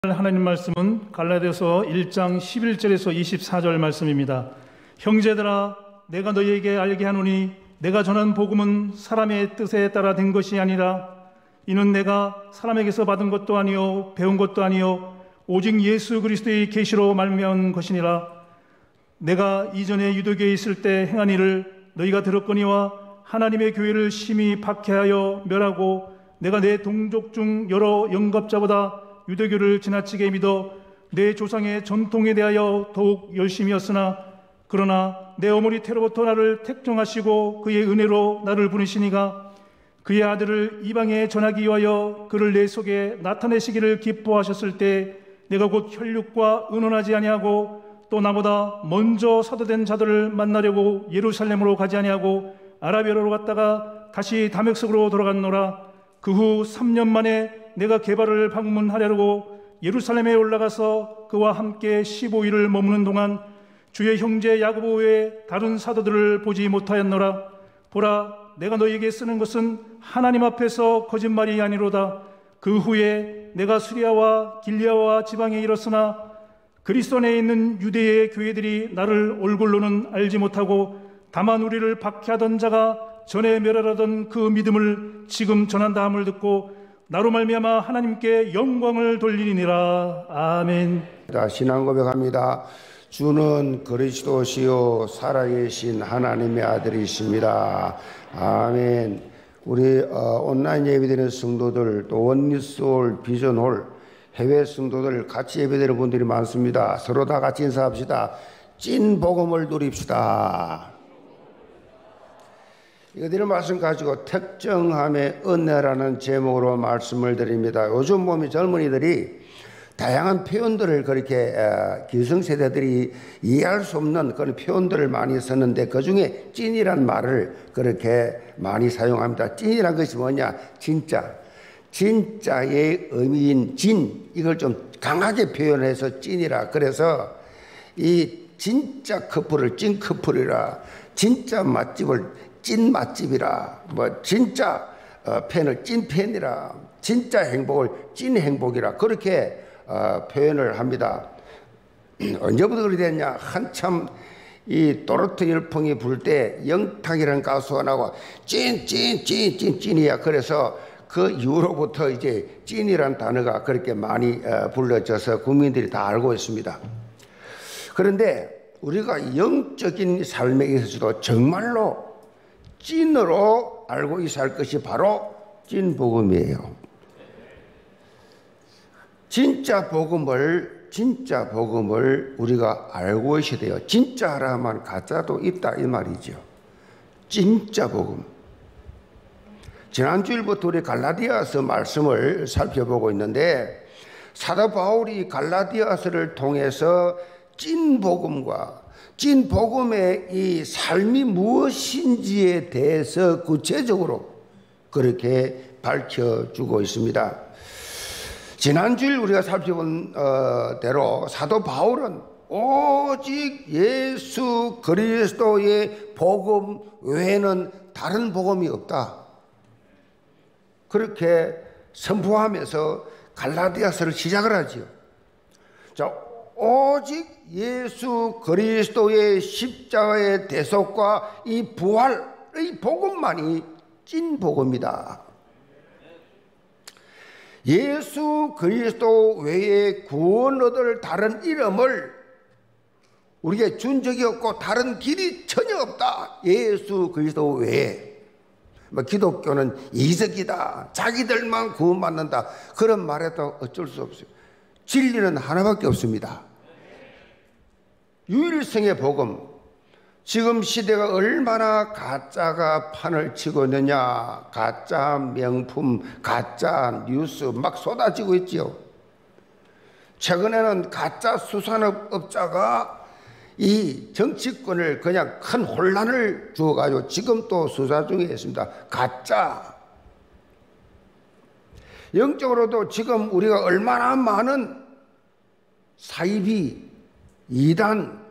하나님 말씀은 갈라디아서 1장 11절에서 24절 말씀입니다. 형제들아, 내가 너희에게 알게 하노니 내가 전한 복음은 사람의 뜻에 따라 된 것이 아니라 이는 내가 사람에게서 받은 것도 아니요 배운 것도 아니요 오직 예수 그리스도의 계시로 말미암은 것이니라. 내가 이전에 유대교에 있을 때 행한 일을 너희가 들었거니와 하나님의 교회를 심히 박해하여 멸하고 내가 내 동족 중 여러 영겁자보다 유대교를 지나치게 믿어 내 조상의 전통에 대하여 더욱 열심이었으나 그러나 내 어머니 때로부터 나를 택정하시고 그의 은혜로 나를 부르시니가 그의 아들을 이방에 전하기 위하여 그를 내 속에 나타내시기를 기뻐하셨을 때 내가 곧 혈육과 의논하지 아니하고 또 나보다 먼저 사도된 자들을 만나려고 예루살렘으로 가지 아니하고 아라비아로 갔다가 다시 다메섹으로 돌아갔노라. 그 후 3년 만에 내가 게바를 방문하려고 예루살렘에 올라가서 그와 함께 15일을 머무는 동안 주의 형제 야고보 외에 다른 사도들을 보지 못하였노라. 보라, 내가 너희에게 쓰는 것은 하나님 앞에서 거짓말이 아니로다. 그 후에 내가 수리아와 길리아와 지방에 이르렀으나 그리스도 안에 있는 유대의 교회들이 나를 얼굴로는 알지 못하고 다만 우리를 박해하던 자가 전에 멸하던 그 믿음을 지금 전한다 함을 듣고 나로 말미암아 하나님께 영광을 돌리니라. 아멘. 신앙 고백합니다. 주는 그리스도시요 살아계신 하나님의 아들이십니다. 아멘. 우리 온라인 예배드리는 성도들, 또 원리스홀, 비전홀, 해외 성도들 같이 예배드리는 분들이 많습니다. 서로 다 같이 인사합시다. 찐 복음을 누립시다. 이거 드리는 말씀 가지고 특정함의 은혜라는 제목으로 말씀을 드립니다. 요즘 보면 젊은이들이 다양한 표현들을 그렇게 기성세대들이 이해할 수 없는 그런 표현들을 많이 쓰는데 그 중에 찐이란 말을 그렇게 많이 사용합니다. 찐이란 것이 뭐냐? 진짜. 진짜의 의미인 진, 이걸 좀 강하게 표현해서 찐이라. 그래서 이 진짜 커플을 찐 커플이라, 진짜 맛집을 찐 맛집이라, 뭐 진짜 팬을 찐 팬이라, 진짜 행복을 찐 행복이라 그렇게 표현을 합니다. 언제부터 그렇게 됐냐? 한참 이 또르트 열풍이 불 때 영탁이라는 가수가 나와 찐이야. 그래서 그 이후로부터 이제 찐이라는 단어가 그렇게 많이 불려져서 국민들이 다 알고 있습니다. 그런데 우리가 영적인 삶에 있어서도 정말로 찐으로 알고 있어야 할 것이 바로 찐 복음이에요. 진짜 복음을 우리가 알고 있어야 돼요. 진짜라면 가짜도 있다 이 말이죠. 진짜 복음. 지난주일부터 우리 갈라디아서 말씀을 살펴보고 있는데 사도 바울이 갈라디아서를 통해서 찐 복음과 찐 복음의 이 삶이 무엇인지에 대해서 구체적으로 그렇게 밝혀주고 있습니다. 지난주일 우리가 살펴본 대로 사도 바울은 오직 예수 그리스도의 복음 외에는 다른 복음이 없다, 그렇게 선포하면서 갈라디아서를 시작을 하지요. 자, 오직 예수 그리스도의 십자가의 대속과 이 부활의 복음만이 찐 복음이다. 예수 그리스도 외에 구원 얻을 다른 이름을 우리에게 준 적이 없고 다른 길이 전혀 없다. 예수 그리스도 외에. 기독교는 이적이다, 자기들만 구원받는다, 그런 말에도 어쩔 수 없어요. 진리는 하나밖에 없습니다. 유일성의 복음. 지금 시대가 얼마나 가짜가 판을 치고 있느냐. 가짜 명품, 가짜 뉴스 막 쏟아지고 있지요. 최근에는 가짜 수산업자가 이 정치권을 그냥 큰 혼란을 주어가지고 지금 또 수사 중에 있습니다. 가짜. 영적으로도 지금 우리가 얼마나 많은 사이비, 이단,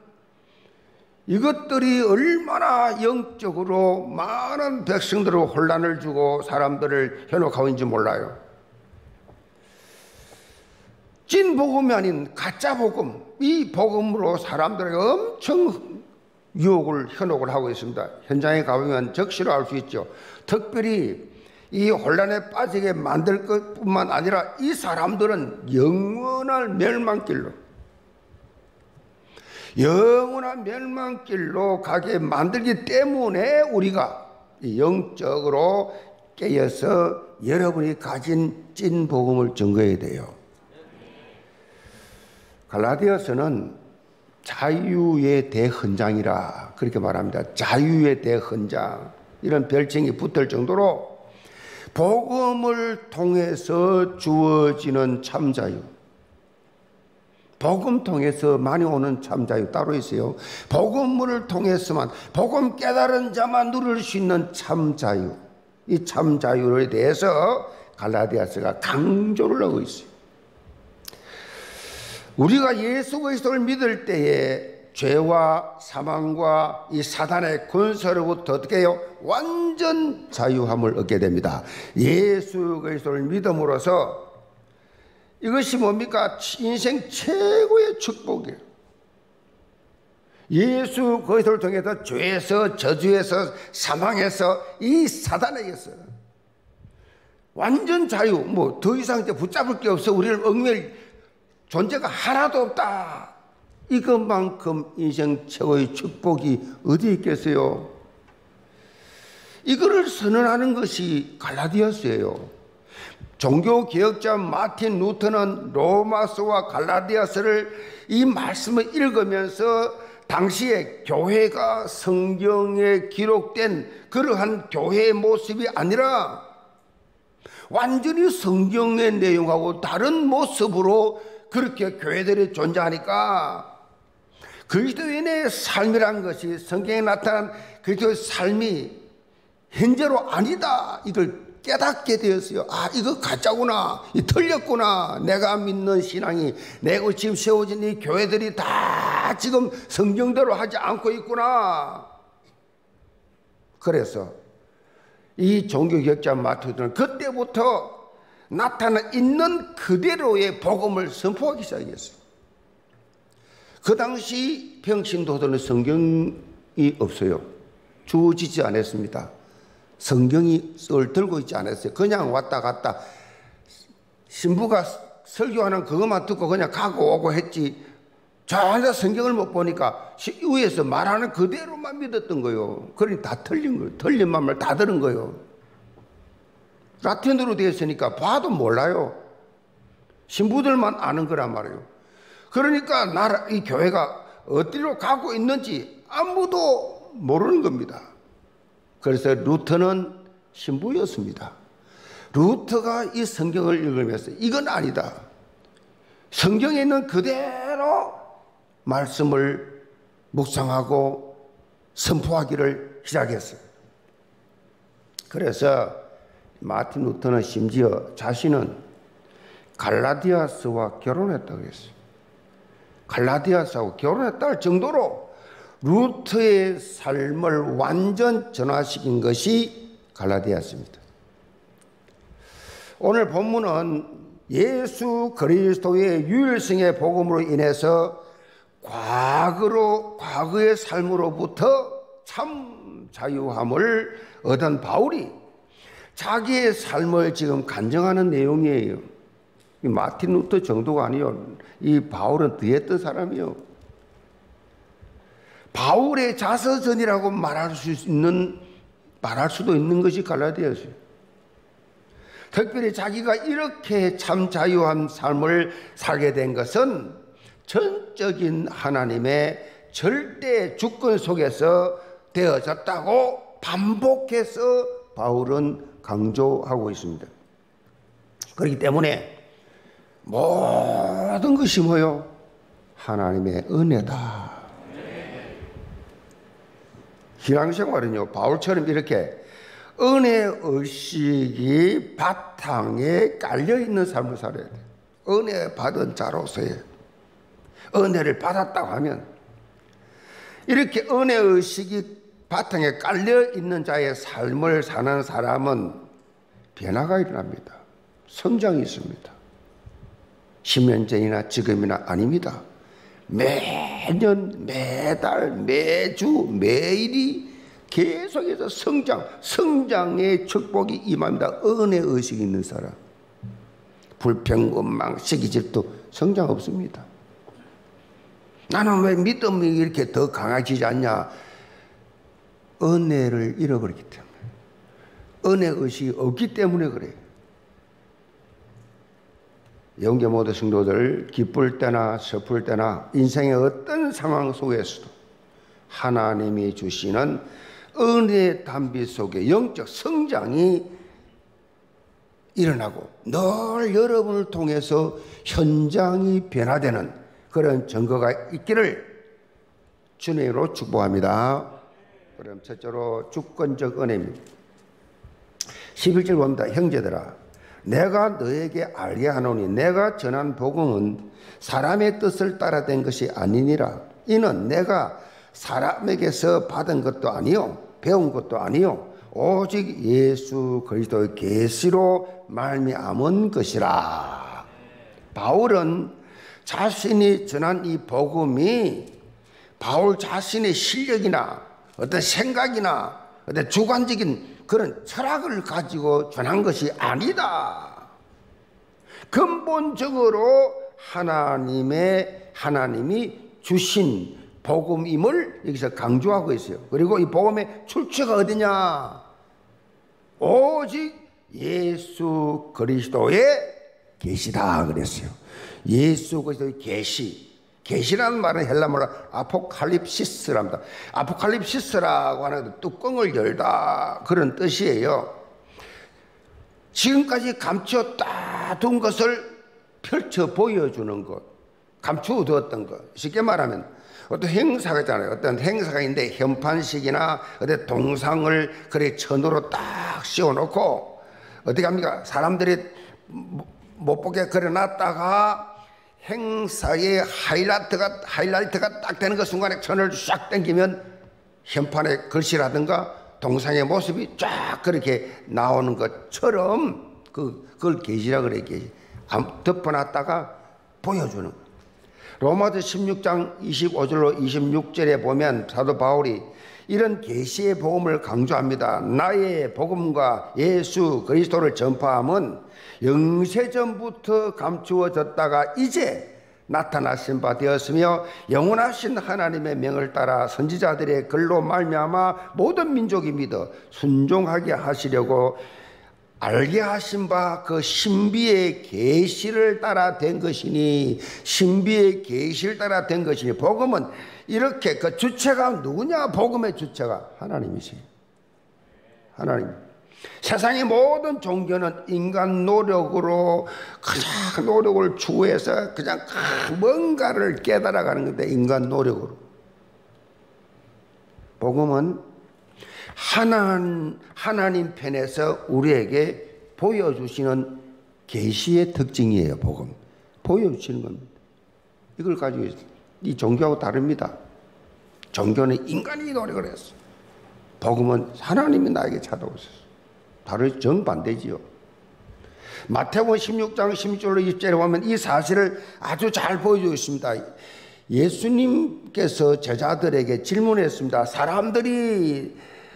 이것들이 얼마나 영적으로 많은 백성들을 혼란을 주고 사람들을 현혹하고 있는지 몰라요. 찐 복음이 아닌 가짜 복음, 이 복음으로 사람들에게 엄청 유혹을, 현혹을 하고 있습니다. 현장에 가보면 적시로 알 수 있죠. 특별히 이 혼란에 빠지게 만들 것뿐만 아니라 이 사람들은 영원한 멸망길로 가게 만들기 때문에 우리가 영적으로 깨어서 여러분이 가진 찐 복음을 증거해야 돼요. 갈라디아서는 자유의 대헌장이라 그렇게 말합니다. 자유의 대헌장, 이런 별칭이 붙을 정도로 복음을 통해서 주어지는 참자유, 복음 통해서 많이 오는 참자유 따로 있어요. 복음을 통해서만, 복음 깨달은 자만 누릴 수 있는 참자유, 이 참자유에 대해서 갈라디아서가 강조를 하고 있어요. 우리가 예수 그리스도를 믿을 때에 죄와 사망과 이 사단의 권세로부터 어떻게 해요? 완전 자유함을 얻게 됩니다. 예수 그리스도를 믿음으로써 이것이 뭡니까? 인생 최고의 축복이에요. 예수 그리스도를 통해서 죄에서, 저주에서, 사망에서, 이 사단에게서 완전 자유, 뭐 더 이상 붙잡을 게 없어. 우리를 얽매일 존재가 하나도 없다. 이것만큼 인생 최고의 축복이 어디 있겠어요? 이거를 선언하는 것이 갈라디아서예요. 종교개혁자 마틴 루터는 로마서와 갈라디아서를, 이 말씀을 읽으면서 당시에 교회가 성경에 기록된 그러한 교회의 모습이 아니라 완전히 성경의 내용하고 다른 모습으로 그렇게 교회들이 존재하니까 그리스도인의 삶이란 것이, 성경에 나타난 그리스도의 삶이 현재로 아니다, 이걸 깨닫게 되었어요. 아, 이거 가짜구나, 이 틀렸구나. 내가 믿는 신앙이, 내가 지금 세워진 이 교회들이 다 지금 성경대로 하지 않고 있구나. 그래서 이 종교개혁자 마틴은 그때부터 나타나 있는 그대로의 복음을 선포하기 시작했어요. 그 당시 평신도들은 성경이 없어요. 주어지지 않았습니다. 성경이 들고 있지 않았어요. 그냥 왔다 갔다 신부가 설교하는 그것만 듣고 그냥 가고 오고 했지, 전혀 성경을 못 보니까 위에서 말하는 그대로만 믿었던 거예요. 그러니 다 틀린 거예요. 틀린 말을 다 들은 거예요. 라틴어로 되어 있으니까 봐도 몰라요. 신부들만 아는 거란 말이에요. 그러니까 이 교회가 어디로 가고 있는지 아무도 모르는 겁니다. 그래서 루터는 신부였습니다. 루터가 이 성경을 읽으면서 이건 아니다, 성경에 있는 그대로 말씀을 묵상하고 선포하기를 시작했어요. 그래서 마틴 루터는 심지어 자신은 갈라디아서와 결혼했다고 했어요. 갈라디아서하고 결혼했다 할 정도로 루터의 삶을 완전 전화시킨 것이 갈라디아서입니다. 오늘 본문은 예수 그리스도의 유일성의 복음으로 인해서 과거의 삶으로부터 참 자유함을 얻은 바울이 자기의 삶을 지금 간증하는 내용이에요. 마틴 루터 정도가 아니요. 이 바울은 뒤했던 사람이요. 바울의 자서전이라고 말할 수도 있는 것이 갈라디아서예요. 특별히 자기가 이렇게 참 자유한 삶을 살게 된 것은 전적인 하나님의 절대 주권 속에서 되어졌다고 반복해서 바울은 강조하고 있습니다. 그렇기 때문에 모든 것이 뭐요? 하나님의 은혜다. 신앙생활은요, 바울처럼 이렇게 은혜 의식이 바탕에 깔려있는 삶을 살아야 돼요. 은혜 받은 자로서의 은혜를 받았다고 하면 이렇게 은혜 의식이 바탕에 깔려있는 자의 삶을 사는 사람은 변화가 일어납니다. 성장이 있습니다. 10년 전이나 지금이나 아닙니다. 매년, 매달, 매주, 매일이 계속해서 성장의 축복이 임합니다. 은혜 의식이 있는 사람. 불평, 원망, 시기, 질투 성장 없습니다. 나는 왜 믿음이 이렇게 더 강해지지 않냐? 은혜를 잃어버렸기 때문에. 은혜 의식이 없기 때문에 그래요. 영계 모든 성도들, 기쁠 때나 슬플 때나 인생의 어떤 상황 속에서도 하나님이 주시는 은혜의 단비 속에 영적 성장이 일어나고 늘 여러분을 통해서 현장이 변화되는 그런 증거가 있기를 주님으로 축복합니다. 그럼 첫째로 주권적 은혜입니다. 11절 봅니다. 형제들아, 내가 너에게 알게 하노니 내가 전한 복음은 사람의 뜻을 따라 된 것이 아니니라. 이는 내가 사람에게서 받은 것도 아니요 배운 것도 아니요 오직 예수 그리스도의 계시로 말미암은 것이라. 바울은 자신이 전한 이 복음이 바울 자신의 실력이나 어떤 생각이나 어떤 주관적인 그런 철학을 가지고 전한 것이 아니다. 근본적으로 하나님이 주신 복음임을 여기서 강조하고 있어요. 그리고 이 복음의 출처가 어디냐? 오직 예수 그리스도의 계시다 그랬어요. 예수 그리스도의 계시라는 말은 헬라말로 아포칼립시스랍니다. 아포칼립시스라고 하는 뚜껑을 열다 그런 뜻이에요. 지금까지 감추었다 둔 것을 펼쳐 보여주는 것, 감추어두었던 것. 쉽게 말하면 어떤 행사가 있잖아요. 어떤 행사가 있는데 현판식이나 어떤 동상을 그래 천으로 딱 씌워놓고 어떻게 합니까? 사람들이 못 보게 그려놨다가 행사의 하이라이트가 딱 되는 그 순간에 천을 쫙 당기면 현판의 글씨라든가 동상의 모습이 쫙 그렇게 나오는 것처럼 그걸 계시라 그래. 계시. 덮어놨다가 보여주는 것. 로마서 16장 25절로 26절에 보면 사도 바울이 이런 계시의 복음을 강조합니다. 나의 복음과 예수 그리스도를 전파함은 영세전부터 감추어졌다가 이제 나타나신 바 되었으며 영원하신 하나님의 명을 따라 선지자들의 글로 말미암아 모든 민족이 믿어 순종하게 하시려고 알게 하신 바 그 신비의 계시를 따라 된 것이니, 신비의 계시를 따라 된 것이니, 복음은 이렇게 그 주체가 누구냐? 복음의 주체가 하나님이세요. 하나님. 세상의 모든 종교는 인간 노력으로 그냥 노력을 추구해서 그냥 뭔가를 깨달아가는 건데, 인간 노력으로. 복음은 하나님 편에서 우리에게 보여주시는 계시의 특징이에요. 복음 보여주시는 겁니다. 이걸 가지고 있어요. 이 종교하고 다릅니다. 종교는 인간이 노력을 했어. 복음은 하나님이 나에게 찾아오셨어. 다른 정반대지요. 마태복음 16장 16절로 20절에 보면 이 사실을 아주 잘 보여주고 있습니다. 예수님께서 제자들에게 질문했습니다. 사람들이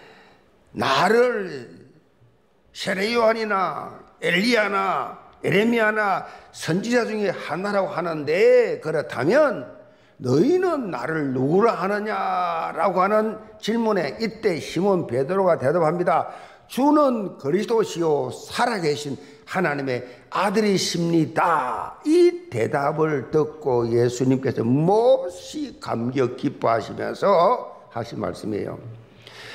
나를 세례 요한이나 엘리야나 에레미야나 선지자 중에 하나라고 하는데, 그렇다면 너희는 나를 누구라 하느냐라고 하는 질문에 이때 시몬 베드로가 대답합니다. 주는 그리스도시요 살아계신 하나님의 아들이십니다. 이 대답을 듣고 예수님께서 몹시 감격 기뻐하시면서 하신 말씀이에요.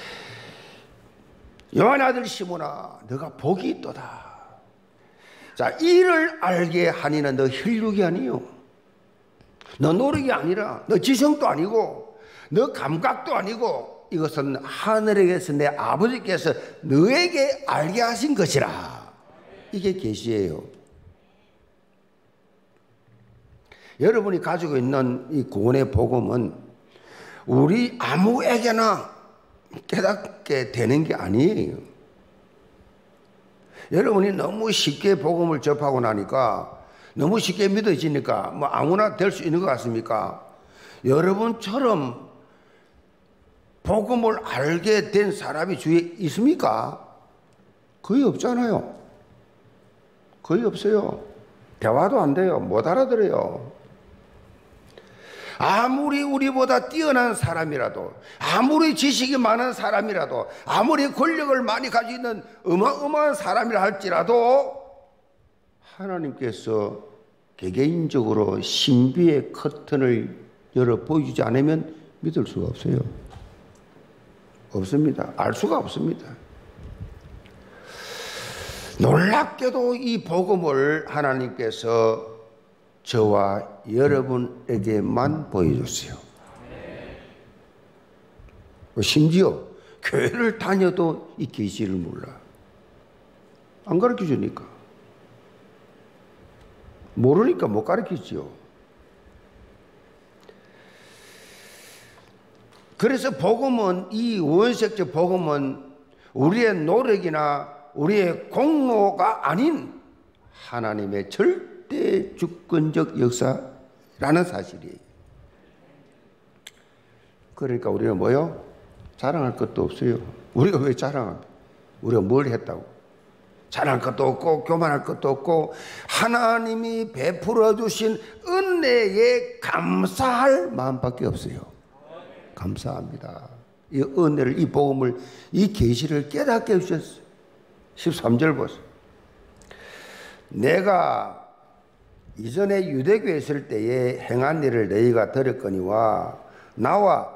요한 아들 시몬아, 너가 복이 있도다. 자, 이를 알게 하니는 너 혈육이 아니요, 너 노력이 아니라, 너 지성도 아니고, 너 감각도 아니고, 이것은 하늘에게서 내 아버지께서 너에게 알게 하신 것이라. 이게 계시예요. 여러분이 가지고 있는 이 구원의 복음은 우리 아무에게나 깨닫게 되는 게 아니에요. 여러분이 너무 쉽게 복음을 접하고 나니까 너무 쉽게 믿어지니까 뭐 아무나 될 수 있는 것 같습니까? 여러분처럼 복음을 알게 된 사람이 주위에 있습니까? 거의 없잖아요. 거의 없어요. 대화도 안 돼요. 못 알아들어요. 아무리 우리보다 뛰어난 사람이라도, 아무리 지식이 많은 사람이라도, 아무리 권력을 많이 가지고 있는 어마어마한 사람이라 할지라도 하나님께서 개개인적으로 신비의 커튼을 열어 보여주지 않으면 믿을 수가 없어요. 없습니다. 알 수가 없습니다. 놀랍게도 이 복음을 하나님께서 저와 여러분에게만 보여줬어요. 심지어 교회를 다녀도 이 계시를 몰라. 안 가르쳐 주니까. 모르니까 못 가르치지요. 그래서 복음은, 이 원색적 복음은 우리의 노력이나 우리의 공로가 아닌 하나님의 절대 주권적 역사라는 사실이에요. 그러니까 우리는 뭐요? 자랑할 것도 없어요. 우리가 왜 자랑합니까? 우리가 뭘 했다고? 자랑할 것도 없고 교만할 것도 없고 하나님이 베풀어 주신 은혜에 감사할 마음밖에 없어요. 감사합니다. 이 은혜를, 이 복음을, 이 계시를 깨닫게 해주셨어요. 13절 보세요. 내가 이전에 유대교에 있을 때에 행한 일을 너희가 들었거니와 나와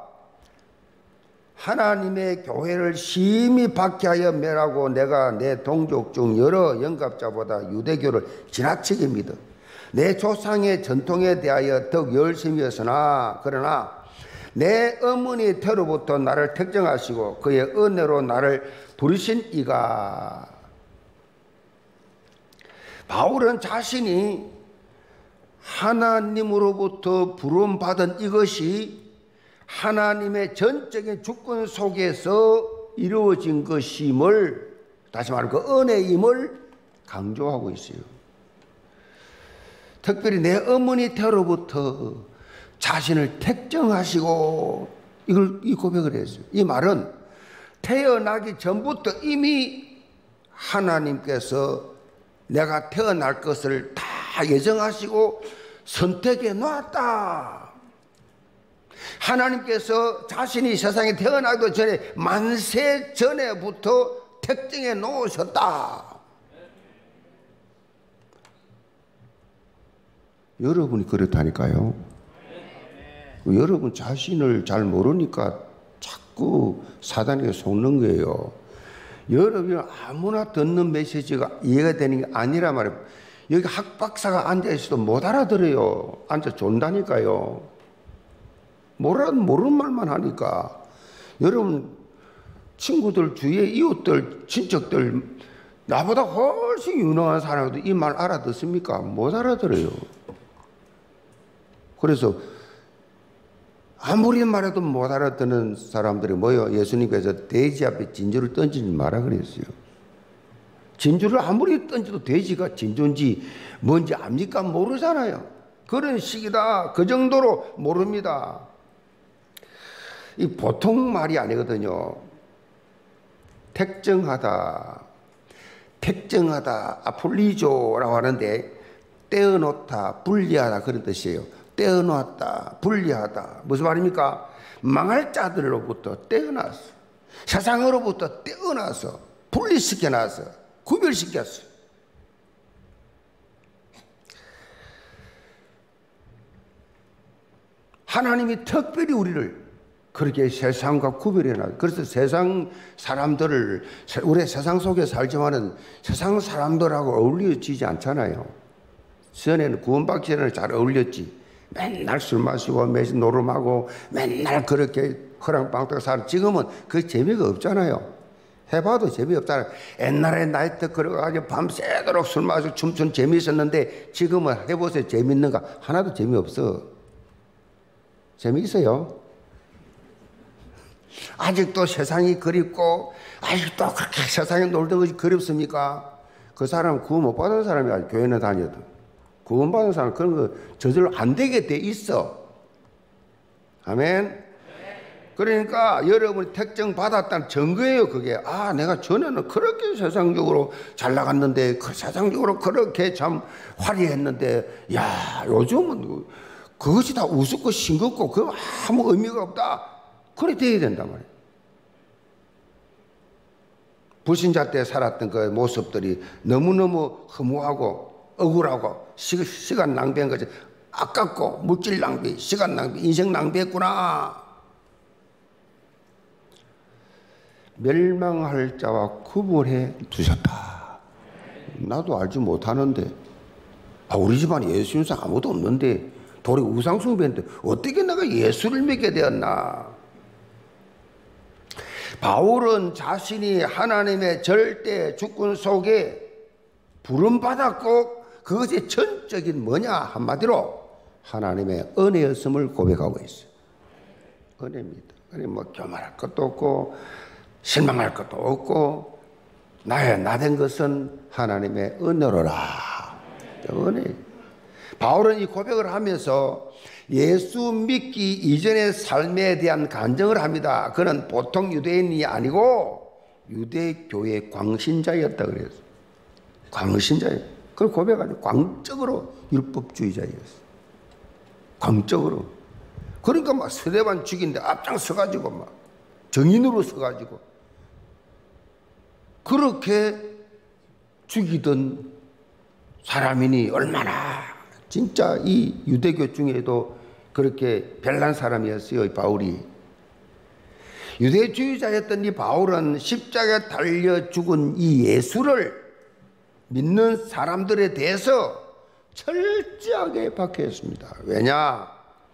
하나님의 교회를 심히 박해하여 멸하고 내가 내 동족 중 여러 영갑자보다 유대교를 지나치게 믿어 내 조상의 전통에 대하여 더욱 열심이었으나 그러나 내 어머니 태로부터 나를 택정하시고 그의 은혜로 나를 부르신 이가. 바울은 자신이 하나님으로부터 부름받은 이것이 하나님의 전적인 주권 속에서 이루어진 것임을, 다시 말하면 그 은혜임을 강조하고 있어요. 특별히 내 어머니 태로부터 자신을 택정하시고 이 고백을 했어요. 이 말은 태어나기 전부터 이미 하나님께서 내가 태어날 것을 다 예정하시고 선택해 놨다. 하나님께서 자신이 세상에 태어나기도 전에 만세 전에부터 택정해 놓으셨다. 여러분이 그렇다니까요. 여러분 자신을 잘 모르니까 자꾸 사단에게 속는 거예요. 여러분이 아무나 듣는 메시지가 이해가 되는 게 아니라 말이에요. 여기 학박사가 앉아있어도 못 알아들어요. 앉아 존다니까요. 모르는 말만 하니까. 여러분 친구들 주위에 이웃들 친척들 나보다 훨씬 유능한 사람도 이 말 알아듣습니까? 못 알아들어요. 그래서 아무리 말해도 못 알아듣는 사람들이 뭐예요? 예수님께서 돼지 앞에 진주를 던지지 마라 그랬어요. 진주를 아무리 던져도 돼지가 진주인지 뭔지 압니까? 모르잖아요. 그런 식이다. 그 정도로 모릅니다. 이 보통 말이 아니거든요. 택정하다, 아폴리조라고 하는데 떼어놓다, 분리하다 그런 뜻이에요. 떼어놨다, 분리하다. 무슨 말입니까? 망할 자들로부터 떼어놨어. 세상으로부터 떼어놔서 분리시켜놨어. 구별시켰어. 하나님이 특별히 우리를 그렇게 세상과 구별해놔. 그래서 세상 사람들을, 우리 세상 속에 살지만은 세상 사람들하고 어울려지지 않잖아요. 전에는 구원받기 전에는 잘 어울렸지. 맨날 술 마시고 매일 노름하고 맨날 그렇게 허랑방탕 살아. 지금은 그 재미가 없잖아요. 해봐도 재미없잖아요. 옛날에 나이트 걸어가지고 밤새도록 술 마시고 춤춘 재미있었는데 지금은 해보세요. 재밌는가? 하나도 재미없어. 재미있어요? 아직도 세상이 그립고 아직도 그렇게 세상에 놀던 것이 그립습니까? 그 사람은 구원 못 받은 사람이 아직 교회는 다녀도. 구원받은 사람 그런 거 저절로 안 되게 돼 있어. 아멘. 그러니까 여러분이 택정 받았다는 증거예요. 그게 내가 전에는 그렇게 세상적으로 잘 나갔는데 세상적으로 그렇게 참 화려했는데 요즘은 그것이 다 우습고 싱겁고 그거 아무 의미가 없다. 그래 돼야 된단 말이에요. 불신자 때 살았던 그 모습들이 너무너무 허무하고 억울하고 시간 낭비한 거지. 아깝고 물질 낭비, 시간 낭비, 인생 낭비했구나. 멸망할 자와 구분해 두셨다. 나도 알지 못하는데 우리 집안에 예수 믿는 사람 아무도 없는데 도리 우상 숭배인데 어떻게 내가 예수를 믿게 되었나. 바울은 자신이 하나님의 절대 주권 속에 부름받았고 그것의 전적인 뭐냐 한마디로 하나님의 은혜였음을 고백하고 있어요. 은혜입니다. 뭐 교만할 것도 없고 실망할 것도 없고 나 된 것은 하나님의 은혜로라. 은혜. 바울은 이 고백을 하면서 예수 믿기 이전의 삶에 대한 간증을 합니다. 그는 보통 유대인이 아니고 유대교의 광신자였다 그랬어요. 광신자예요. 그걸 고백하죠. 광적으로 율법주의자였어요. 광적으로. 그러니까 막 스데반 죽인데 앞장서가지고 막 정인으로 서가지고 그렇게 죽이던 사람이니 얼마나 진짜 이 유대교 중에도 그렇게 별난 사람이었어요. 바울이. 유대주의자였던 이 바울은 십자가에 달려 죽은 이 예수를 믿는 사람들에 대해서 철저하게 박해했습니다. 왜냐?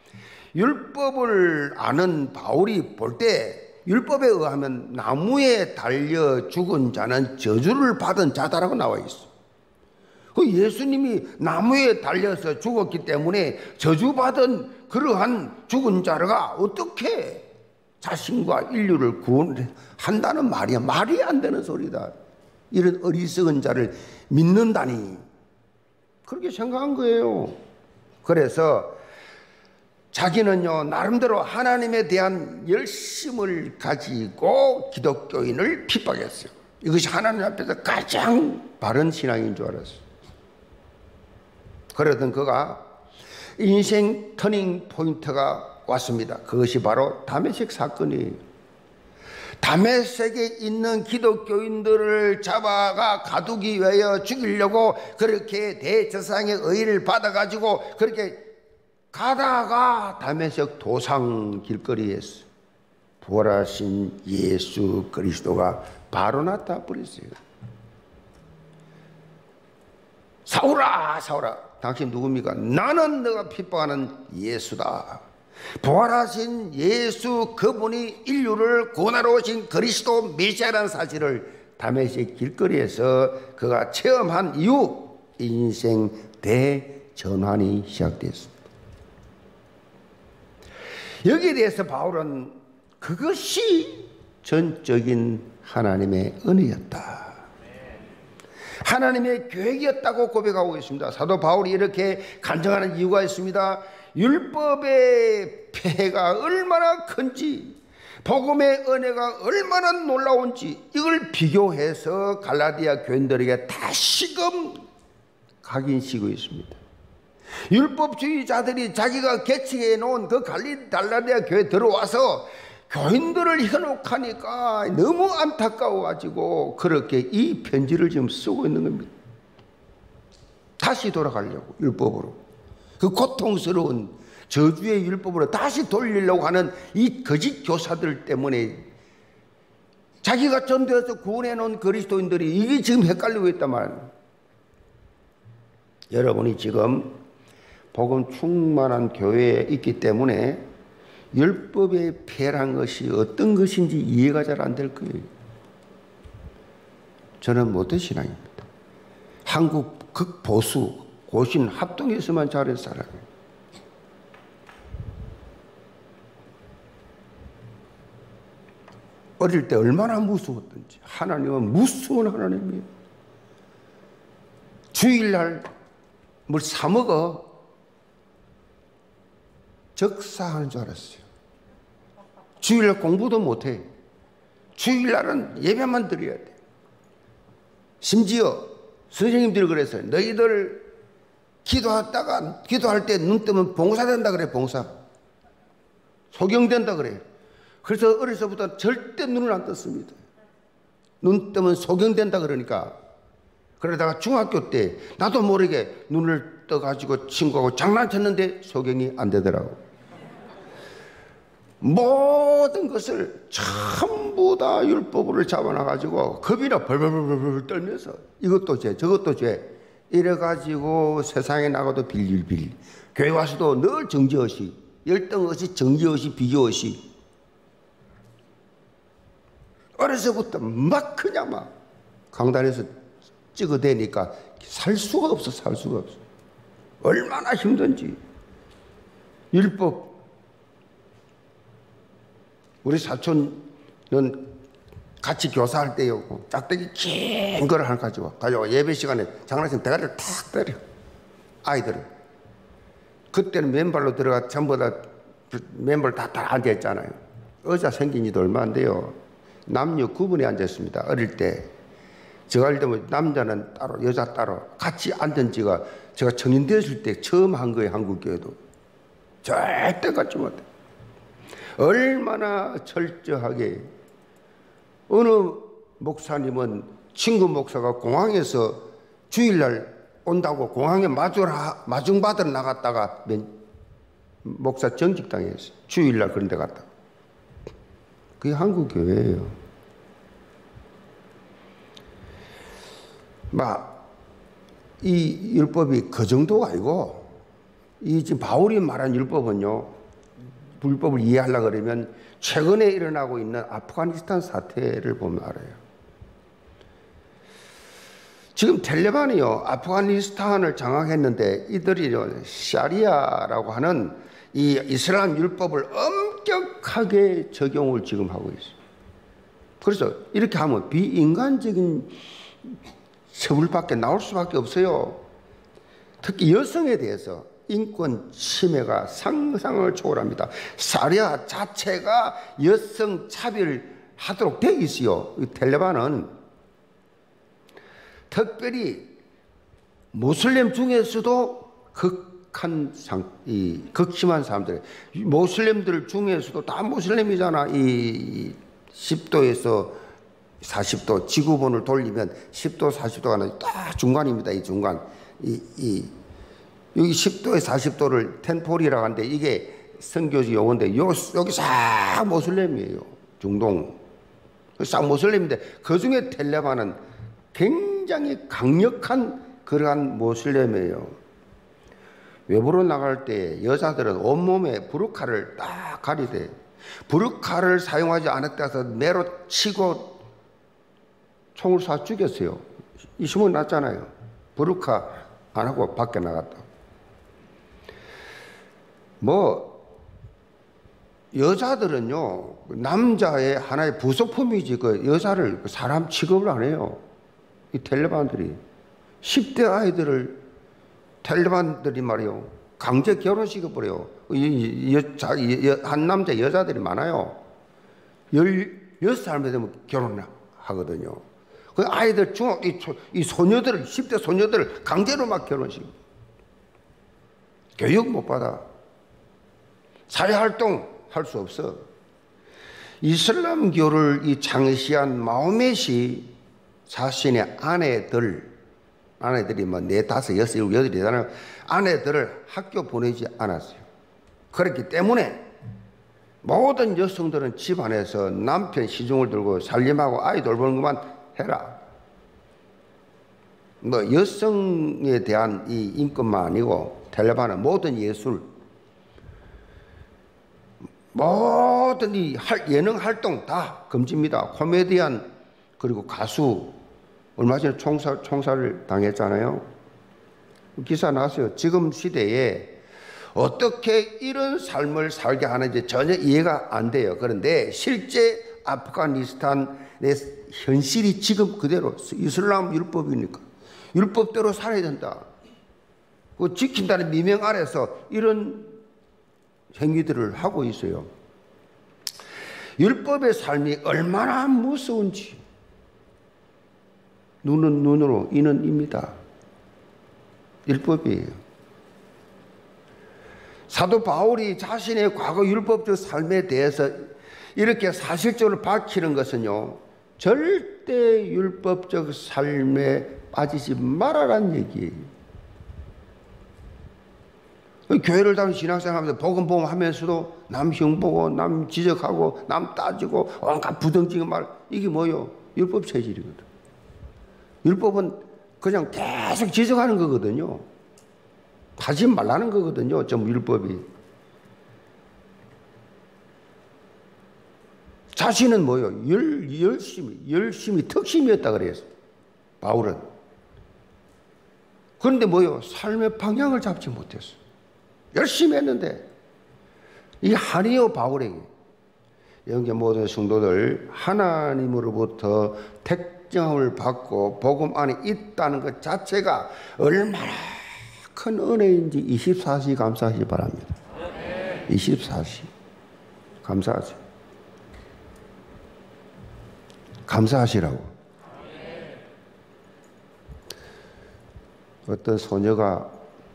율법을 아는 바울이 볼 때 율법에 의하면 나무에 달려 죽은 자는 저주를 받은 자다라고 나와 있어. 그 예수님이 나무에 달려서 죽었기 때문에 저주받은 그러한 죽은 자가 어떻게 자신과 인류를 구원한다는 말이야. 말이 안 되는 소리다. 이런 어리석은 자를 믿는다니. 그렇게 생각한 거예요. 그래서 자기는요 나름대로 하나님에 대한 열심을 가지고 기독교인을 핍박했어요. 이것이 하나님 앞에서 가장 바른 신앙인 줄 알았어요. 그러던 그가 인생 터닝 포인트가 왔습니다. 그것이 바로 다메섹 사건이에요. 다메섹에 있는 기독교인들을 잡아가 가두기 위하여 죽이려고 그렇게 대제사장의 의의를 받아가지고 그렇게 가다가 다메섹 도상 길거리에서 부활하신 예수 그리스도가 바로 나타버렸어요. 사울아 사울아 당신 누굽니까? 나는 너가 핍박하는 예수다. 부활하신 예수 그분이 인류를 구원하러 오신 그리스도 메시아라는 사실을 다메섹 길거리에서 그가 체험한 이후 인생 대전환이 시작됐습니다. 여기에 대해서 바울은 그것이 전적인 하나님의 은혜였다. 하나님의 계획이었다고 고백하고 있습니다. 사도 바울이 이렇게 간증하는 이유가 있습니다. 율법의 폐해가 얼마나 큰지 복음의 은혜가 얼마나 놀라운지 이걸 비교해서 갈라디아 교인들에게 다시금 각인시키고 있습니다. 율법주의자들이 자기가 개척해 놓은 그 갈라디아 교회에 들어와서 교인들을 현혹하니까 너무 안타까워가지고 그렇게 이 편지를 지금 쓰고 있는 겁니다. 다시 돌아가려고 율법으로 그 고통스러운 저주의 율법으로 다시 돌리려고 하는 이 거짓 교사들 때문에 자기가 전도해서 구원해 놓은 그리스도인들이 이게 지금 헷갈리고 있단 말이에요. 여러분이 지금 복음 충만한 교회에 있기 때문에 율법의 폐란 것이 어떤 것인지 이해가 잘 안 될 거예요. 저는 못된 신앙입니다. 한국 극보수 고신 합동에서만 자란 사람이에요. 어릴 때 얼마나 무서웠던지. 하나님은 무서운 하나님이에요. 주일날 뭘 사먹어? 적사하는 줄 알았어요. 주일날 공부도 못해. 주일날은 예배만 드려야 돼. 심지어 선생님들이 그랬어요. 너희들 기도할 때 눈 뜨면 봉사된다 그래. 봉사. 소경된다 그래. 그래서 어려서부터 절대 눈을 안 떴습니다. 눈 뜨면 소경된다 그러니까. 그러다가 중학교 때 나도 모르게 눈을 떠가지고 친구하고 장난쳤는데 소경이 안 되더라고. 모든 것을 전부 다 율법으로 잡아놔가지고 겁이나 벌벌벌벌 떨면서 이것도 죄 저것도 죄 이래가지고 세상에 나가도 빌빌빌, 교회 와서도 늘 정죄의식, 열등의식, 정죄의식, 비교의식. 어려서부터 막 그냥 막 강단에서 찍어대니까 살 수가 없어. 살 수가 없어. 얼마나 힘든지. 율법. 우리 사촌은 같이 교사할 때였고 짝대기 긴 걸 하나 가지고 예배 시간에 장난치면 대가리를 탁 때려. 아이들을. 그때는 맨발로 들어가 전부 다 맨발 다 앉아있잖아요. 의자 생긴 지도 얼마 안 돼요. 남녀 구분에 앉았습니다. 어릴 때. 제가 할 때면 남자는 따로 여자 따로 같이 앉은 지가 제가 청년 되었을 때 처음 한 거예요. 한국교회도. 절대 갖지 못해. 얼마나 철저하게. 어느 목사님은 친구 목사가 공항에서 주일날 온다고 공항에 마중받으러 나갔다가 목사 정직당했어요. 주일날 그런 데 갔다. 그게 한국교회예요. 이 율법이 그 정도가 아니고, 이 지금 바울이 말한 율법은요, 율법을 이해하려고 그러면 최근에 일어나고 있는 아프가니스탄 사태를 보면 알아요. 지금 텔레반이요, 아프가니스탄을 장악했는데 이들이 샤리아라고 하는 이 이슬람 율법을 엄격하게 적용을 지금 하고 있어요. 그래서 이렇게 하면 비인간적인 처벌밖에 나올 수밖에 없어요. 특히 여성에 대해서 인권 침해가 상상을 초월합니다. 샤리아 자체가 여성 차별하도록 되어 있어요. 이 텔레반은 특별히 모슬렘 중에서도 극심한 사람들, 모슬렘들 중에서도 다 모슬렘이잖아. 이 10도에서 40도 지구본을 돌리면 10도 40도가 아니라 딱 중간입니다. 이 중간 여기 10도에 40도를 텐폴이라고 하는데 이게 선교지 용어인데 여기 싹 모슬렘이에요. 중동 싹 모슬렘인데 그중에 텔레반은 굉장히 강력한 그러한 모슬렘이에요. 외부로 나갈 때 여자들은 온몸에 부르카를 딱 가리대. 부르카를 사용하지 않았다 해서 매로 치고 총을 쏴 죽였어요. 이 신문 났잖아요. 부르카 안 하고 밖에 나갔다. 여자들은요, 남자의 하나의 부속품이지, 그 여자를 사람 취급을 안 해요. 이 텔레반들이. 10대 아이들을 텔레반들이 말이요, 강제 결혼시켜버려요. 한 남자 여자들이 많아요. 16살 되면 결혼하거든요. 그 아이들 이 소녀들을 10대 소녀들을 강제로 막 결혼시켜. 교육 못 받아. 사회활동 할 수 없어. 이슬람교를 이 창시한 마호멧이 자신의 아내들이 뭐 4, 5, 6, 7, 8이잖아요. 아내들을 학교 보내지 않았어요. 그렇기 때문에 모든 여성들은 집안에서 남편 시중을 들고 살림하고 아이 돌보는 것만 해라. 여성에 대한 이 인권만 아니고 텔레반은 모든 예술, 모든 이 예능 활동 다 금지입니다. 코미디언 그리고 가수 얼마 전에 총살을 당했잖아요. 기사 나왔어요. 지금 시대에 어떻게 이런 삶을 살게 하는지 전혀 이해가 안 돼요. 그런데 실제 아프가니스탄의 현실이 지금 그대로 이슬람 율법이니까 율법대로 살아야 된다. 그 지킨다는 미명 아래서 이런 행위들을 하고 있어요. 율법의 삶이 얼마나 무서운지 눈은 눈으로 이는 입니다. 율법이에요. 사도 바울이 자신의 과거 율법적 삶에 대해서 이렇게 사실적으로 밝히는 것은요, 절대 율법적 삶에 빠지지 말아라는 얘기예요. 교회를 다니는 신학생활하면서 복음 하면서도 남 흉보고 남 지적하고 남 따지고 온갖 부정적인 말, 이게 뭐요? 율법 체질이거든. 율법은 그냥 계속 지적하는 거거든요. 하지 말라는 거거든요. 전부 율법이. 자신은 뭐요? 열심히 특심이었다 그래서 바울은. 그런데 뭐요? 삶의 방향을 잡지 못했어. 열심히 했는데 이 한이요 바울에게 영계 모든 성도들 하나님으로부터 택정함을 받고 복음 안에 있다는 것 자체가 얼마나 큰 은혜인지 24시 감사하시 바랍니다. 24시 감사하세요. 감사하시라고. 어떤 소녀가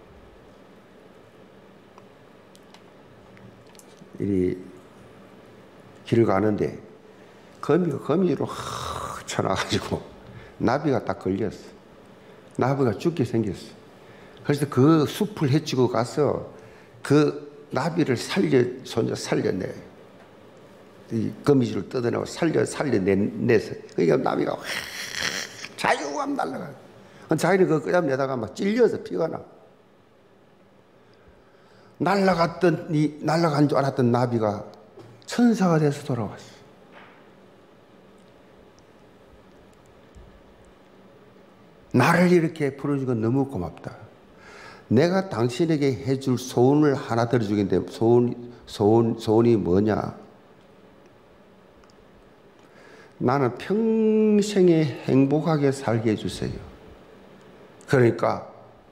이 길을 가는데 거미로 쳐나가지고 나비가 딱 걸렸어. 나비가 죽게 생겼어. 그래서 그 숲을 헤치고 가서 그 나비를 소녀 살려내. 이 거미줄을 뜯어내고 살려내서 그러니까 나비가 자유감 날아가. 자기는 그 끄잡내다가 막 찔려서 피가 나. 날아간 줄 알았던 나비가 천사가 돼서 돌아왔어. 나를 이렇게 풀어준 건 너무 고맙다. 내가 당신에게 해줄 소원을 하나 들어주겠는데 소원이 뭐냐? 나는 평생에 행복하게 살게 해주세요. 그러니까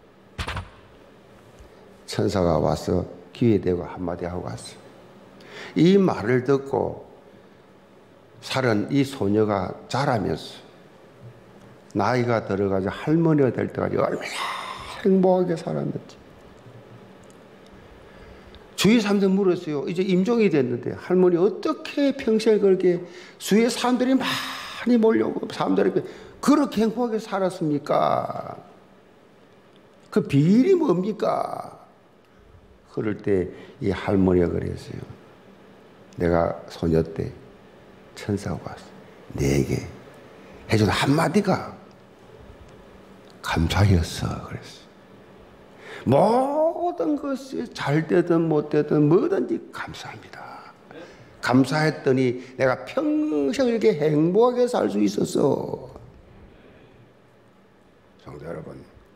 천사가 와서 귀에 대고 한마디 하고 갔어. 이 말을 듣고 살은 이 소녀가 자라면서 나이가 들어가서 할머니가 될 때까지 얼마나 행복하게 살았는지. 주위 사람들 물었어요. 이제 임종이 됐는데 할머니 어떻게 평생 그렇게 주위에 사람들이 많이 몰려오고 사람들이 그렇게 행복하게 살았습니까? 그 비밀이 뭡니까? 그럴 때 이 할머니가 그랬어요. 내가 소녀 때 천사가 왔어. 내게 해준 한마디가 감사였어. 그랬어. 모든 것이 잘 되든 못 되든 뭐든지 감사합니다. 감사했더니 내가 평생 이렇게 행복하게 살 수 있었어. 성도 여러분,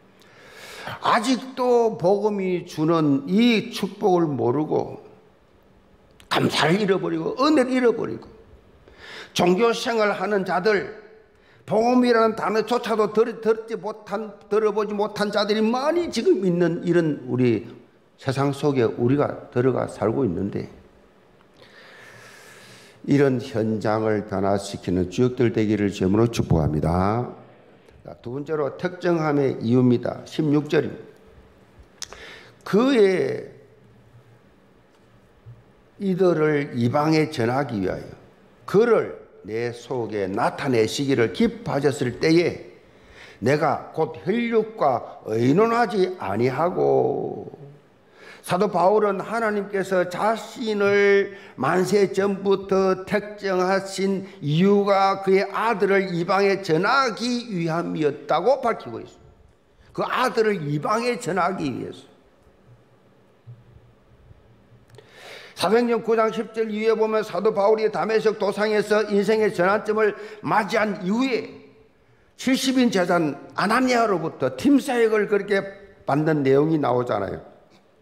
아직도 복음이 주는 이 축복을 모르고 감사를 잃어버리고 은혜를 잃어버리고 종교생활하는 자들, 복음이라는 단어조차도 들어보지 못한 자들이 많이 지금 있는 이런 우리 세상 속에 우리가 들어가 살고 있는데, 이런 현장을 변화시키는 주역들 되기를 주님으로 축복합니다. 두 번째로 특정함의 이유입니다. 16절입니다. 그의 이들을 이방에 전하기 위하여 그를 내 속에 나타내시기를 기뻐하셨을 때에 내가 곧 혈육과 의논하지 아니하고. 사도 바울은 하나님께서 자신을 만세 전부터 택정하신 이유가 그의 아들을 이방에 전하기 위함이었다고 밝히고 있습니다. 그 아들을 이방에 전하기 위해서. 사도행전 9장 10절 이후에 보면 사도 바울이 다메섹 도상에서 인생의 전환점을 맞이한 이후에 70인 제자는 아나니아로부터 팀 사역을 그렇게 받는 내용이 나오잖아요.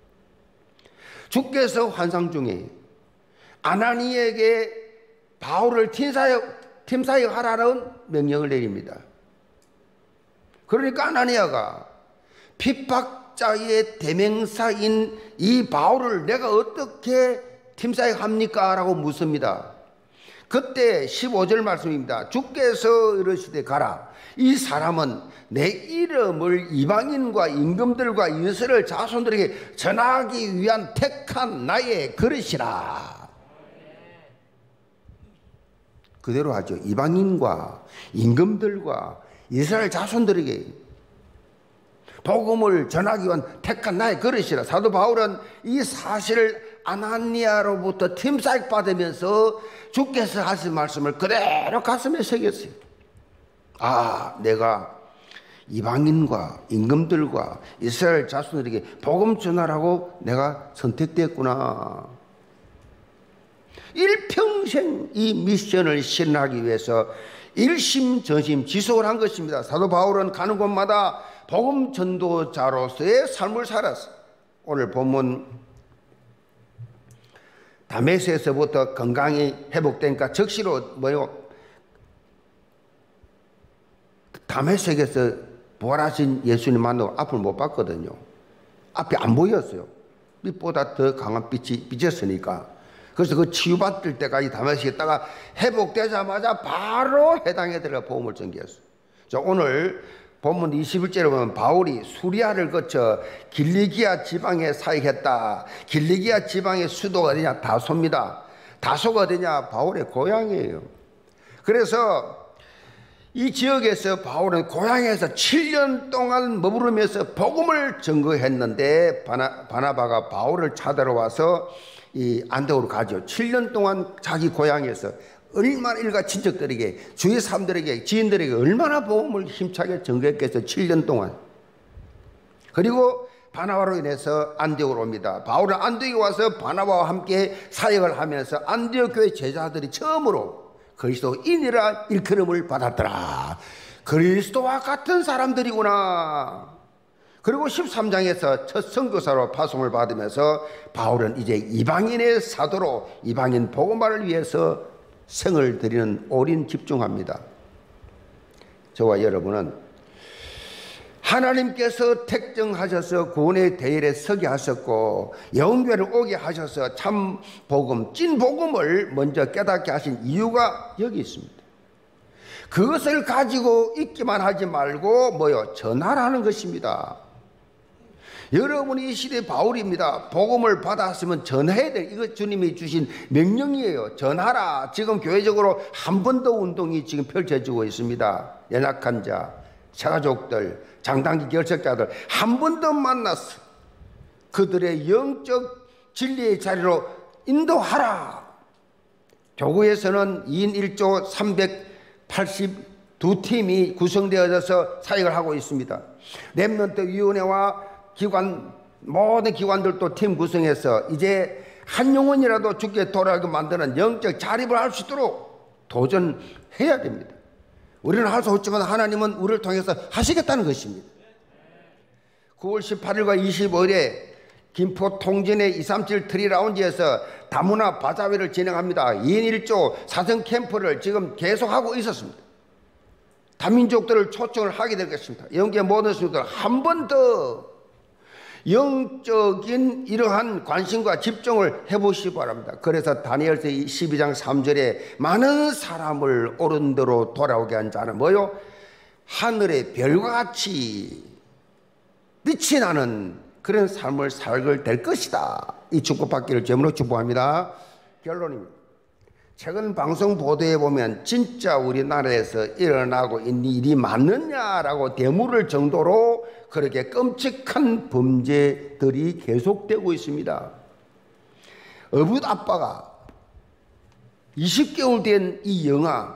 주께서 환상 중에 아나니에게 바울을 팀 사역하라는 명령을 내립니다. 그러니까 아나니아가 핍박 가짜의 대명사인 이 바울을 내가 어떻게 팀사역합니까? 라고 묻습니다. 그때 15절 말씀입니다. 주께서 이르시되 가라. 이 사람은 내 이름을 이방인과 임금들과 이스라엘 자손들에게 전하기 위한 택한 나의 그릇이라. 그대로 하죠. 이방인과 임금들과 이스라엘 자손들에게 복음을 전하기 위한 택한 나의 그릇이라. 사도 바울은 이 사실을 아나니아로부터 팀사역 받으면서 주께서 하신 말씀을 그대로 가슴에 새겼어요. 아, 내가 이방인과 임금들과 이스라엘 자손들에게 복음 전하라고 내가 선택됐구나. 일평생 이 미션을 실현하기 위해서 일심전심 지속을 한 것입니다. 사도 바울은 가는 곳마다 복음 전도자로서의 삶을 살았어요. 오늘 본문 다메섹에서부터 건강이 회복되니까 즉시로 다메섹에서 부활하신 예수님 만나고 앞을 못 봤거든요. 앞이 안 보였어요. 빛보다 더 강한 빛이 비쳤으니까. 그래서 그 치유받을 때까지 다메섹에 있다가 회복되자마자 바로 해당에 들어가 복음을 전개했어요. 자, 오늘 본문 21절에 보면 바울이 수리아를 거쳐 길리기아 지방에 사역했다. 길리기아 지방의 수도가 어디냐? 다소입니다. 다소가 어디냐? 바울의 고향이에요. 그래서 이 지역에서 바울은 고향에서 7년 동안 머무르면서 복음을 전거했는데 바나바가 바울을 찾아러 와서 이 안디옥으로 가죠. 7년 동안 자기 고향에서 얼마나 일가 친척들에게, 주위 사람들에게, 지인들에게 얼마나 복음을 힘차게 전거했겠어요. 7년 동안. 그리고 바나바로 인해서 안디옥으로 옵니다. 바울은 안디옥에 와서 바나바와 함께 사역을 하면서 안디옥 교회 제자들이 처음으로 그리스도인이라 일컬음을 받았더라. 그리스도와 같은 사람들이구나. 그리고 13장에서 첫 선교사로 파송을 받으면서 바울은 이제 이방인의 사도로 이방인 복음화를 위해서 생을 드리는 올인 집중합니다. 저와 여러분은 하나님께서 택정하셔서 구원의 대열에 서게 하셨고 영교회를 오게 하셔서 참 복음, 찐 복음을 먼저 깨닫게 하신 이유가 여기 있습니다. 그것을 가지고 있기만 하지 말고 전하라는 것입니다. 여러분이 이 시대의 바울입니다. 복음을 받았으면 전해야 돼. 이거 주님이 주신 명령이에요. 전하라. 지금 교회적으로 한 번 더 운동이 지금 펼쳐지고 있습니다. 연약한 자, 자가족들, 장단기 결석자들 한 번 더 만나서 그들의 영적 진리의 자리로 인도하라. 교구에서는 2인 1조 382팀이 구성되어져서 사역을 하고 있습니다. 렘넌트 위원회와 모든 기관들도 팀 구성해서 이제 한 영혼이라도 주께 돌아가게 만드는 영적 자립을 할 수 있도록 도전해야 됩니다. 우리는 할 수 없지만 하나님은 우리를 통해서 하시겠다는 것입니다. 9월 18일과 25일에 김포 통진의 237 트리라운지에서 다문화 바자회를 진행합니다. 2인 1조 사성 캠프를 지금 계속하고 있었습니다. 다민족들을 초청을 하게 될 것입니다. 영계 모든 성도들 한 번 더 영적인 이러한 관심과 집중을 해보시기 바랍니다. 그래서 다니엘서 12장 3절에 많은 사람을 옳은 대로 돌아오게 한 자는 하늘의 별과 같이 빛이 나는 그런 삶을 살게 될 것이다. 이 축복받기를 제물로 축복합니다. 결론입니다. 최근 방송 보도에 보면 진짜 우리나라에서 일어나고 있는 일이 맞느냐라고 되물을 정도로 그렇게 끔찍한 범죄들이 계속되고 있습니다. 어붓 아빠가 20개월 된 이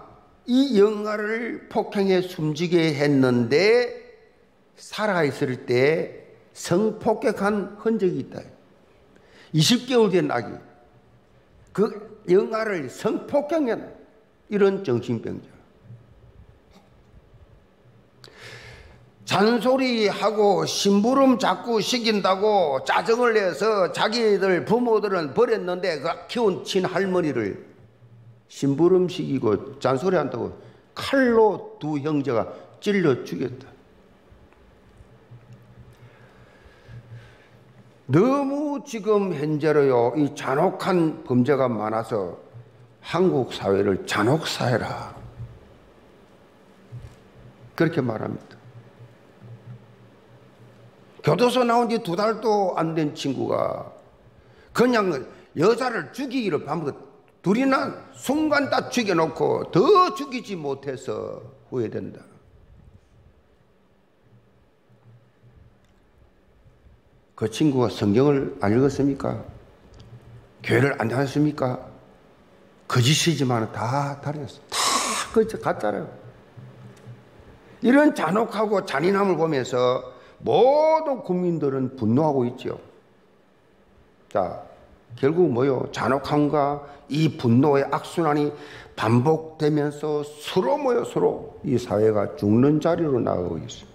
영아를 폭행해 숨지게 했는데 살아있을 때 성폭행한 흔적이 있다. 20개월 된 아기. 그 영아를 성폭행한 이런 정신병자. 잔소리하고 심부름 자꾸 시킨다고 짜증을 내서 자기들 부모들은 버렸는데 그 키운 친할머니를 심부름 시키고 잔소리한다고 칼로 두 형제가 찔러 죽였다. 너무 지금 현재로요, 이 잔혹한 범죄가 많아서 한국 사회를 잔혹사회라 그렇게 말합니다. 교도소 나온 지 2달도 안 된 친구가 그냥 여자를 죽이기를 밤부터 둘이나 순간 다 죽여놓고 더 죽이지 못해서 후회된다. 그 친구가 성경을 안 읽었습니까? 교회를 안 다녔습니까? 거짓이지만 다 다녔어. 다 거짓 가짜라요. 이런 잔혹하고 잔인함을 보면서 모든 국민들은 분노하고 있죠. 자, 결국 뭐요? 잔혹함과 이 분노의 악순환이 반복되면서 서로 이 사회가 죽는 자리로 나가고 있습니다.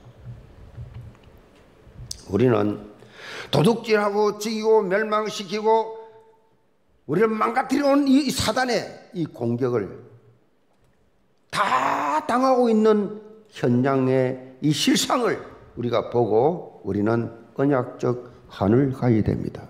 우리는 도둑질하고 죽이고 멸망시키고 우리를 망가뜨려온 이 사단의 이 공격을 다 당하고 있는 현장의 이 실상을 우리가 보고 우리는 언약적 한을 가야 됩니다.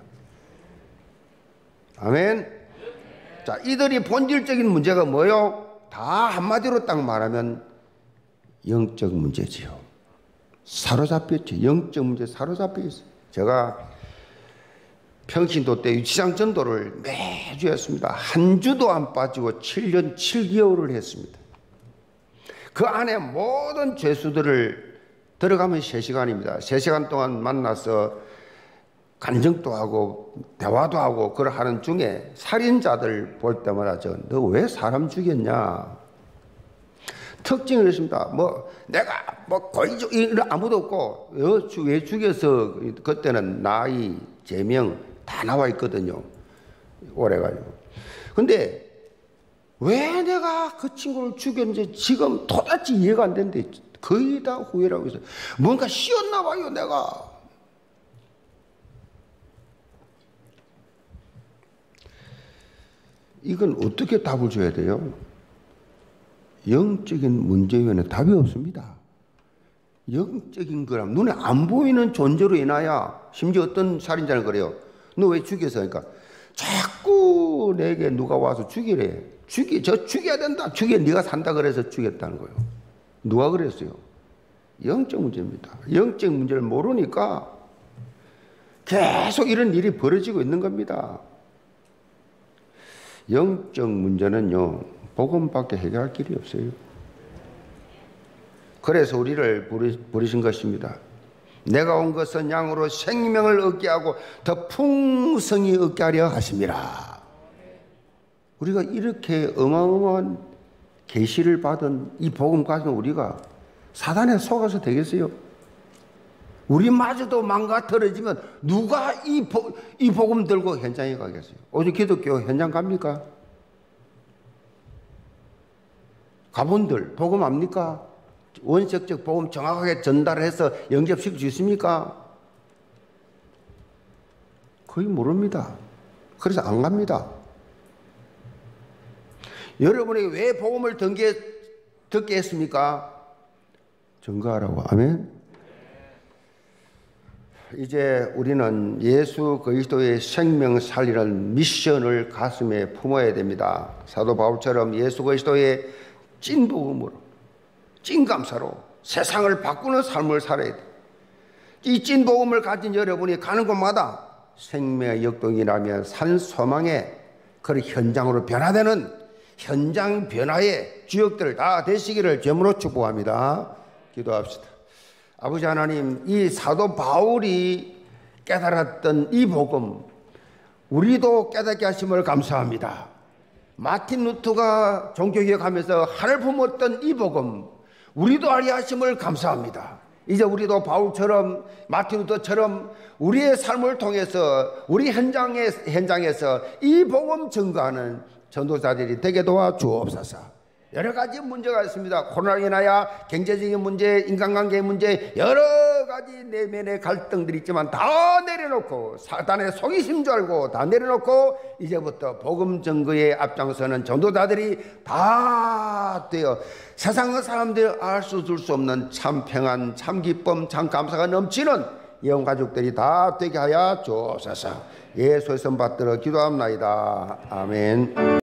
아멘. 자, 이들이 본질적인 문제가 뭐요? 다 한마디로 딱 말하면 영적 문제지요. 사로잡혔죠. 영적 문제 사로잡혀 있어요. 제가 평신도 때 유치장 전도를 매주 했습니다. 한 주도 안 빠지고 7년 7개월을 했습니다. 그 안에 모든 죄수들을 들어가면 3시간입니다. 3시간 동안 만나서 간증도 하고 대화도 하고 그걸 하는 중에 살인자들 볼 때마다 너 왜 사람 죽였냐? 특징을 했습니다. 내가 고의적 아무도 없고 왜 죽여서 그때는 나이, 제명 다 나와 있거든요. 오래가지고. 근데 왜 내가 그 친구를 죽였는지 지금 도대체 이해가 안 되는데 거의 다 후회라고 했어요. 뭔가 씌었나 봐요, 내가. 이건 어떻게 답을 줘야 돼요? 영적인 문제 외에는 답이 없습니다. 영적인 거라면 눈에 안 보이는 존재로 인하여 심지어 어떤 살인자는 그래요. 너 왜 죽였어? 그러니까 자꾸 내게 누가 와서 죽이래. 죽여야 된다. 네가 산다 그래서 죽였다는 거예요. 누가 그랬어요? 영적 문제입니다. 영적 문제를 모르니까 계속 이런 일이 벌어지고 있는 겁니다. 영적 문제는요, 복음밖에 해결할 길이 없어요. 그래서 우리를 부르신 것입니다. 내가 온 것은 양으로 생명을 얻게 하고 더 풍성히 얻게 하려 하심이라. 우리가 이렇게 어마어마한 계시를 받은 이 복음 가지고 우리가 사단에 속아서 되겠어요? 우리마저도 망가뜨려지면 누가 이 복음 들고 현장에 가겠어요? 오직 기독교 현장 갑니까? 가본들 복음 압니까? 원색적 복음 정확하게 전달해서 영접시킬 수 있습니까? 거의 모릅니다. 그래서 안 갑니다. 여러분에게 왜 복음을 듣게 했습니까? 증거하라고. 아멘. 이제 우리는 예수 그리스도의 생명 살리는 미션을 가슴에 품어야 됩니다. 사도 바울처럼 예수 그리스도의 찐 복음으로, 찐 감사로 세상을 바꾸는 삶을 살아야 돼. 이 찐 복음을 가진 여러분이 가는 곳마다 생명의 역동이라면 산 소망의 그 현장으로 변화되는 현장 변화의 주역들 다 되시기를 점으로 축복합니다. 기도합시다. 아버지 하나님, 이 사도 바울이 깨달았던 이 복음 우리도 깨닫게 하심을 감사합니다. 마틴 루터가 종교개혁하면서 하늘 품었던 이 복음 우리도 알게 하심을 감사합니다. 이제 우리도 바울처럼 마틴 루터처럼 우리의 삶을 통해서 우리 현장에서 이 복음 증거하는 전도자들이 되게 도와 주옵소서. 여러 가지 문제가 있습니다. 코로나로 인하여 경제적인 문제, 인간관계의 문제, 여러 가지 내면의 갈등들이 있지만 다 내려놓고 사단의 속이심 줄 알고 다 내려놓고 이제부터 복음 증거에 앞장서는 전도자들이 다 되어 세상의 사람들이 알 수 줄 수 없는 참 평안, 참 기쁨, 참 감사가 넘치는 영 가족들이 다 되게 하여 주옵소서. 예수의 손 받들어 기도합나이다. 아멘.